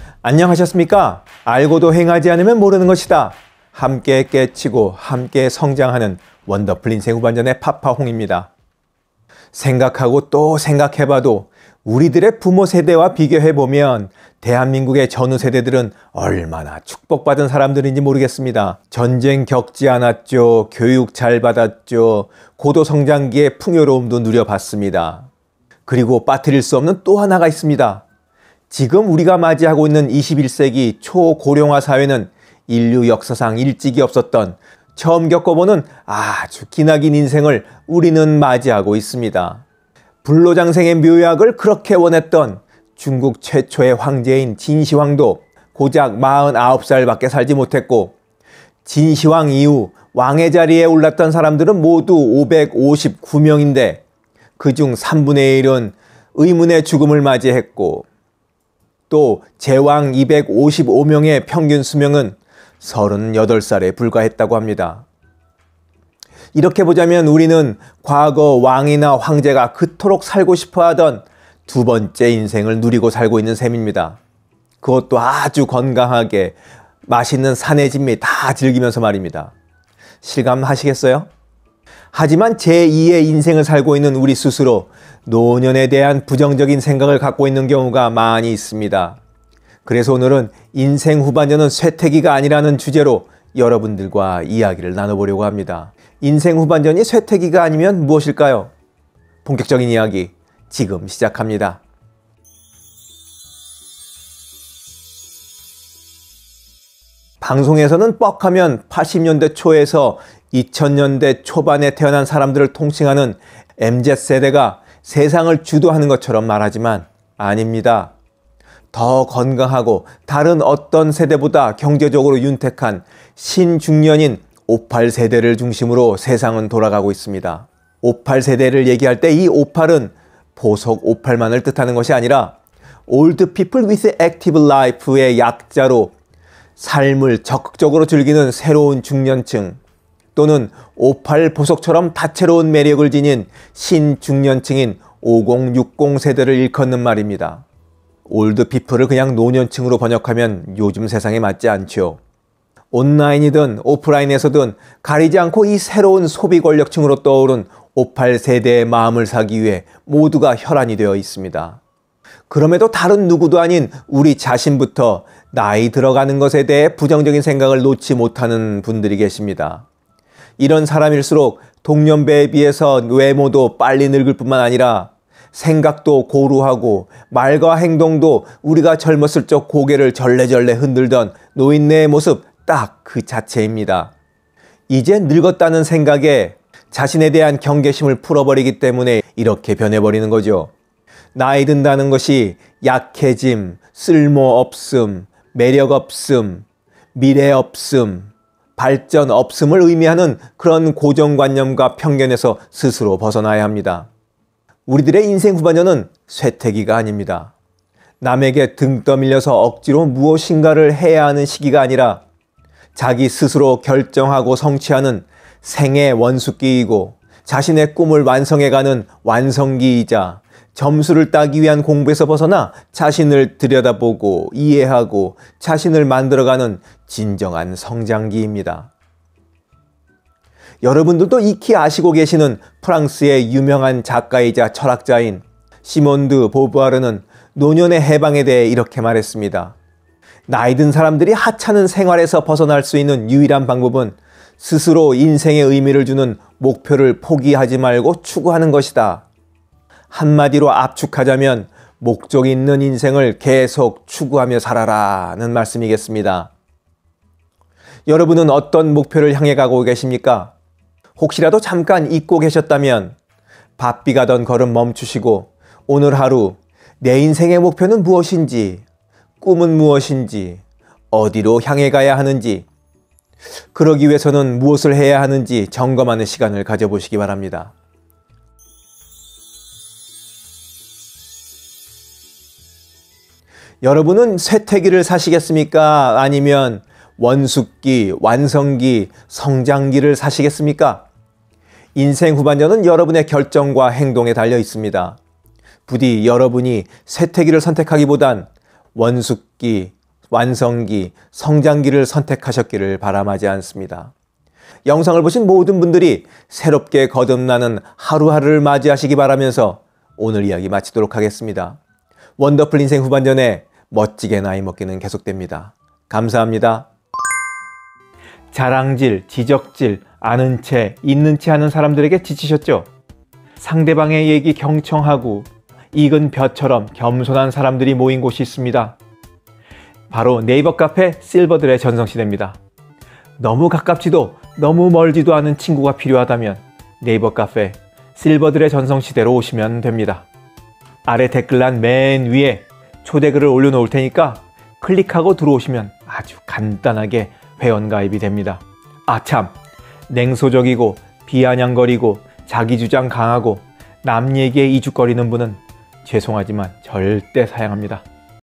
안녕하셨습니까? 알고도 행하지 않으면 모르는 것이다. 함께 깨치고 함께 성장하는 원더풀 인생 후반전의 파파홍입니다. 생각하고 또 생각해봐도 우리들의 부모 세대와 비교해보면 대한민국의 전후 세대들은 얼마나 축복받은 사람들인지 모르겠습니다. 전쟁 겪지 않았죠. 교육 잘 받았죠. 고도성장기의 풍요로움도 누려봤습니다. 그리고 빠뜨릴 수 없는 또 하나가 있습니다. 지금 우리가 맞이하고 있는 21세기 초고령화 사회는 인류 역사상 일찍이 없었던 처음 겪어보는 아주 기나긴 인생을 우리는 맞이하고 있습니다. 불로장생의 묘약을 그렇게 원했던 중국 최초의 황제인 진시황도 고작 49살밖에 살지 못했고, 진시황 이후 왕의 자리에 올랐던 사람들은 모두 559명인데 그중 3분의 1은 의문의 죽음을 맞이했고, 또 제왕 255명의 평균 수명은 38살에 불과했다고 합니다. 이렇게 보자면 우리는 과거 왕이나 황제가 그토록 살고 싶어하던 두 번째 인생을 누리고 살고 있는 셈입니다. 그것도 아주 건강하게 맛있는 산의 진미 다 즐기면서 말입니다. 실감하시겠어요? 하지만 제2의 인생을 살고 있는 우리 스스로 노년에 대한 부정적인 생각을 갖고 있는 경우가 많이 있습니다. 그래서 오늘은 인생 후반전은 쇠퇴기가 아니라는 주제로 여러분들과 이야기를 나눠보려고 합니다. 인생 후반전이 쇠퇴기가 아니면 무엇일까요? 본격적인 이야기 지금 시작합니다. 방송에서는 뻑하면 80년대 초에서 2000년대 초반에 태어난 사람들을 통칭하는 MZ세대가 세상을 주도하는 것처럼 말하지만 아닙니다. 더 건강하고 다른 어떤 세대보다 경제적으로 윤택한 신중년인 58세대를 중심으로 세상은 돌아가고 있습니다. 58세대를 얘기할 때 이 58은 보석 58만을 뜻하는 것이 아니라 Old People with Active Life의 약자로 삶을 적극적으로 즐기는 새로운 중년층, 또는 58 보석처럼 다채로운 매력을 지닌 신중년층인 5060 세대를 일컫는 말입니다. 올드 피플을 그냥 노년층으로 번역하면 요즘 세상에 맞지 않죠. 온라인이든 오프라인에서든 가리지 않고 이 새로운 소비 권력층으로 떠오른 58 세대의 마음을 사기 위해 모두가 혈안이 되어 있습니다. 그럼에도 다른 누구도 아닌 우리 자신부터 나이 들어가는 것에 대해 부정적인 생각을 놓지 못하는 분들이 계십니다. 이런 사람일수록 동년배에 비해서 외모도 빨리 늙을 뿐만 아니라 생각도 고루하고 말과 행동도 우리가 젊었을 적 고개를 절레절레 흔들던 노인네의 모습 딱 그 자체입니다. 이제 늙었다는 생각에 자신에 대한 경계심을 풀어버리기 때문에 이렇게 변해버리는 거죠. 나이 든다는 것이 약해짐, 쓸모없음, 매력없음, 미래없음, 발전 없음을 의미하는 그런 고정관념과 편견에서 스스로 벗어나야 합니다. 우리들의 인생 후반전은 쇠퇴기가 아닙니다. 남에게 등 떠밀려서 억지로 무엇인가를 해야 하는 시기가 아니라 자기 스스로 결정하고 성취하는 생의 원숙기이고, 자신의 꿈을 완성해가는 완성기이자 점수를 따기 위한 공부에서 벗어나 자신을 들여다보고 이해하고 자신을 만들어가는 진정한 성장기입니다. 여러분들도 익히 아시고 계시는 프랑스의 유명한 작가이자 철학자인 시몬드 보부아르는 노년의 해방에 대해 이렇게 말했습니다. 나이 든 사람들이 하찮은 생활에서 벗어날 수 있는 유일한 방법은 스스로 인생의 의미를 주는 목표를 포기하지 말고 추구하는 것이다. 한마디로 압축하자면 목적 있는 인생을 계속 추구하며 살아라는 말씀이겠습니다. 여러분은 어떤 목표를 향해 가고 계십니까? 혹시라도 잠깐 잊고 계셨다면 바삐 가던 걸음 멈추시고 오늘 하루 내 인생의 목표는 무엇인지, 꿈은 무엇인지, 어디로 향해 가야 하는지, 그러기 위해서는 무엇을 해야 하는지 점검하는 시간을 가져보시기 바랍니다. 여러분은 쇠퇴기를 사시겠습니까? 아니면 원숙기, 완성기, 성장기를 사시겠습니까? 인생 후반전은 여러분의 결정과 행동에 달려 있습니다. 부디 여러분이 쇠퇴기를 선택하기보단 원숙기, 완성기, 성장기를 선택하셨기를 바람하지 않습니다. 영상을 보신 모든 분들이 새롭게 거듭나는 하루하루를 맞이하시기 바라면서 오늘 이야기 마치도록 하겠습니다. 원더풀 인생 후반전에 멋지게 나이 먹기는 계속됩니다. 감사합니다. 자랑질, 지적질, 아는 채, 있는 채 하는 사람들에게 지치셨죠? 상대방의 얘기 경청하고 익은 벼처럼 겸손한 사람들이 모인 곳이 있습니다. 바로 네이버 카페 실버들의 전성시대입니다. 너무 가깝지도 너무 멀지도 않은 친구가 필요하다면 네이버 카페 실버들의 전성시대로 오시면 됩니다. 아래 댓글란 맨 위에 초대글을 올려놓을 테니까 클릭하고 들어오시면 아주 간단하게 회원가입이 됩니다. 아참, 냉소적이고 비아냥거리고 자기주장 강하고 남 얘기에 이죽거리는 분은 죄송하지만 절대 사양합니다.